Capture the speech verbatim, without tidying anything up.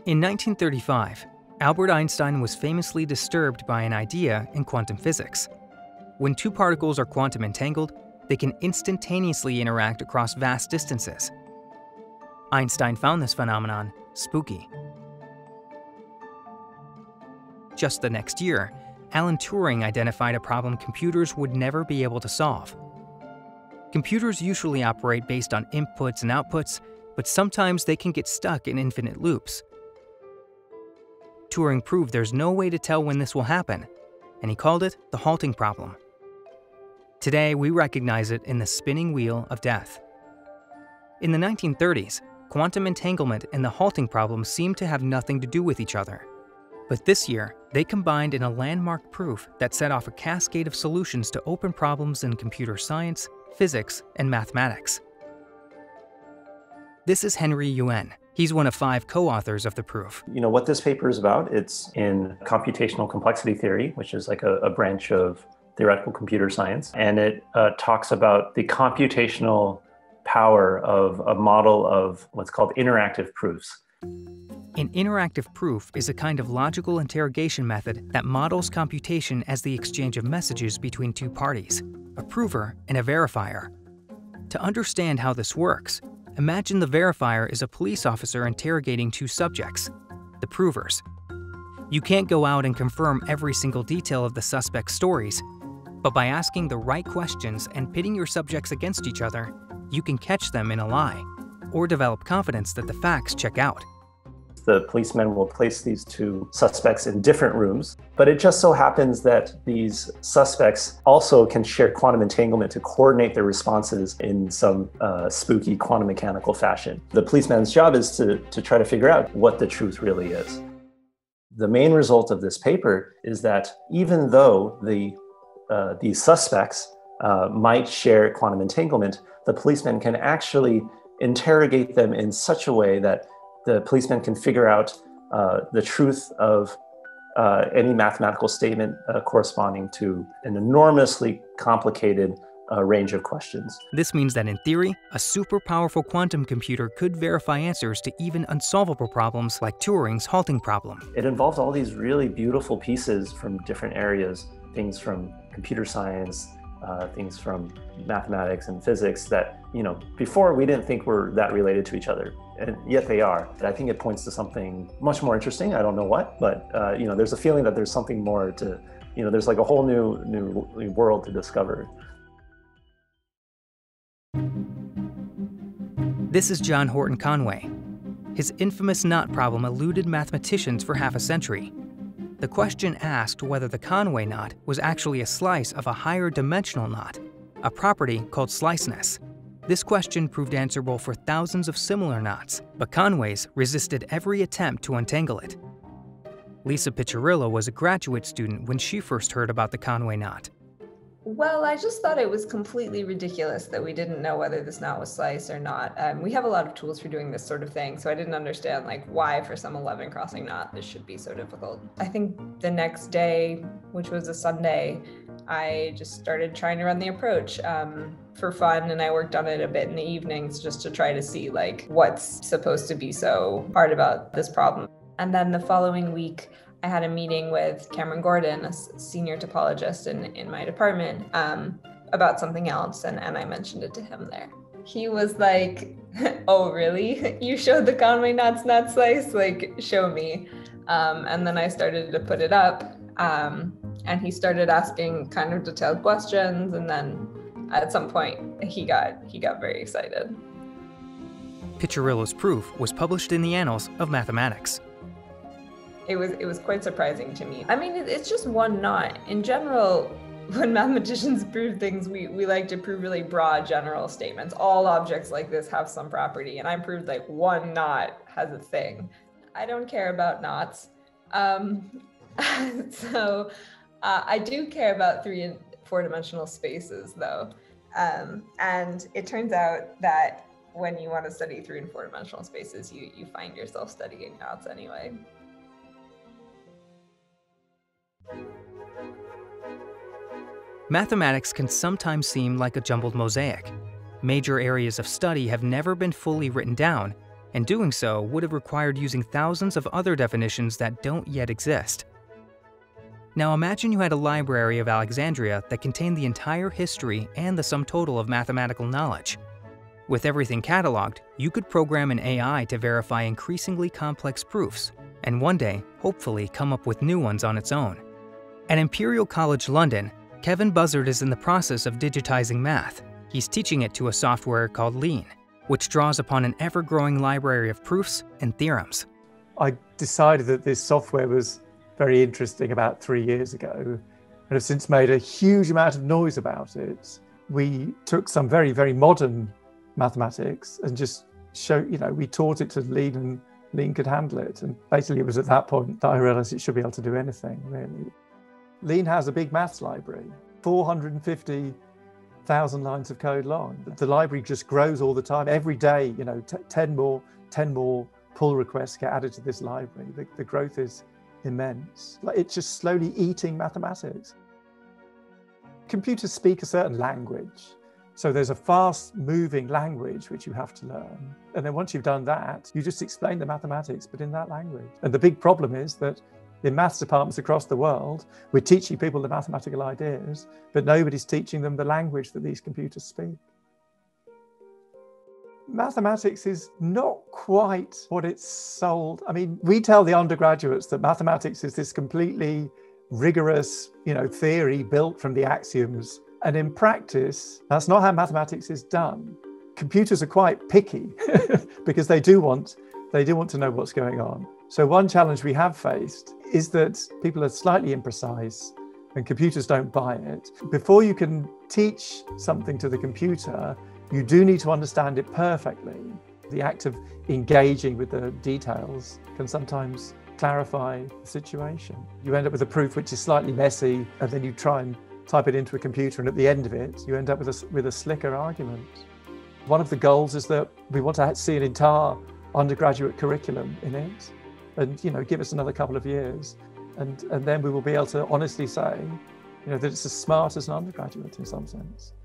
In nineteen thirty-five, Albert Einstein was famously disturbed by an idea in quantum physics. When two particles are quantum entangled, they can instantaneously interact across vast distances. Einstein found this phenomenon spooky. Just the next year, Alan Turing identified a problem computers would never be able to solve. Computers usually operate based on inputs and outputs, but sometimes they can get stuck in infinite loops. Turing proved there's no way to tell when this will happen, and he called it the halting problem. Today, we recognize it in the spinning wheel of death. In the nineteen thirties, quantum entanglement and the halting problem seemed to have nothing to do with each other. But this year, they combined in a landmark proof that set off a cascade of solutions to open problems in computer science, physics, and mathematics. This is Henry Yuen. He's one of five co-authors of the proof. You know what this paper is about? It's in computational complexity theory, which is like a, a branch of theoretical computer science. And it uh, talks about the computational power of a model of what's called interactive proofs. An interactive proof is a kind of logical interrogation method that models computation as the exchange of messages between two parties, a prover and a verifier. To understand how this works, imagine the verifier is a police officer interrogating two subjects, the provers. You can't go out and confirm every single detail of the suspect's stories, but by asking the right questions and pitting your subjects against each other, you can catch them in a lie, or develop confidence that the facts check out. The policemen will place these two suspects in different rooms, but it just so happens that these suspects also can share quantum entanglement to coordinate their responses in some uh, spooky quantum mechanical fashion. The policeman's job is to, to try to figure out what the truth really is. The main result of this paper is that even though the, uh, these suspects uh, might share quantum entanglement, the policeman can actually interrogate them in such a way that the policeman can figure out uh, the truth of uh, any mathematical statement uh, corresponding to an enormously complicated uh, range of questions. This means that in theory, a super powerful quantum computer could verify answers to even unsolvable problems like Turing's halting problem. It involves all these really beautiful pieces from different areas, things from computer science, uh, things from mathematics and physics that, you know, before we didn't think were that related to each other. And yet they are. I think it points to something much more interesting. I don't know what, but uh, you know, there's a feeling that there's something more to, you know, there's like a whole new, new, new world to discover. This is John Horton Conway. His infamous knot problem eluded mathematicians for half a century. The question asked whether the Conway knot was actually a slice of a higher dimensional knot, a property called sliceness. This question proved answerable for thousands of similar knots, but Conway's resisted every attempt to untangle it. Lisa Piccirillo was a graduate student when she first heard about the Conway knot. Well, I just thought it was completely ridiculous that we didn't know whether this knot was sliced or not. Um, we have a lot of tools for doing this sort of thing, so I didn't understand like why for some eleven crossing knot this should be so difficult. I think the next day, which was a Sunday, I just started trying to run the approach um, for fun, and I worked on it a bit in the evenings just to try to see like what's supposed to be so hard about this problem. And then the following week, I had a meeting with Cameron Gordon, a senior topologist in, in my department, um, about something else, and, and I mentioned it to him there. He was like, oh, really? You showed the Conway knots not sliced? Like, show me. Um, and then I started to put it up, um, and he started asking kind of detailed questions, and then at some point, he got, he got very excited. Piccirillo's proof was published in the Annals of Mathematics. It was, it was quite surprising to me. I mean, it, it's just one knot. In general, when mathematicians prove things, we, we like to prove really broad general statements. All objects like this have some property, and I proved like one knot has a thing. I don't care about knots. Um, so uh, I do care about three and four dimensional spaces though. Um, and it turns out that when you want to study three and four dimensional spaces, you, you find yourself studying knots anyway. Mathematics can sometimes seem like a jumbled mosaic. Major areas of study have never been fully written down, and doing so would have required using thousands of other definitions that don't yet exist. Now imagine you had a library of Alexandria that contained the entire history and the sum total of mathematical knowledge. With everything cataloged, you could program an A I to verify increasingly complex proofs, and one day, hopefully, come up with new ones on its own. At Imperial College London, Kevin Buzzard is in the process of digitizing math. He's teaching it to a software called Lean, which draws upon an ever-growing library of proofs and theorems. I decided that this software was very interesting about three years ago, and have since made a huge amount of noise about it. We took some very, very modern mathematics and just show, you know, we taught it to Lean and Lean could handle it. And basically it was at that point that I realized it should be able to do anything, really. Lean has a big maths library, four hundred fifty thousand lines of code long. The library just grows all the time. Every day, you know, ten more, ten more pull requests get added to this library. The, the growth is immense. Like, it's just slowly eating mathematics. Computers speak a certain language. So there's a fast moving language which you have to learn. And then once you've done that, you just explain the mathematics, but in that language. And the big problem is that in maths departments across the world, we're teaching people the mathematical ideas, but nobody's teaching them the language that these computers speak. Mathematics is not quite what it's sold. I mean, we tell the undergraduates that mathematics is this completely rigorous, you know, theory built from the axioms. And in practice, that's not how mathematics is done. Computers are quite picky because they do want, they do want to know what's going on. So one challenge we have faced is that people are slightly imprecise and computers don't buy it. Before you can teach something to the computer, you do need to understand it perfectly. The act of engaging with the details can sometimes clarify the situation. You end up with a proof which is slightly messy, and then you try and type it into a computer, and at the end of it, you end up with a, with a slicker argument. One of the goals is that we want to see an entire undergraduate curriculum in it, and, you know, give us another couple of years, and, and then we will be able to honestly say, you know, that it's as smart as an undergraduate in some sense.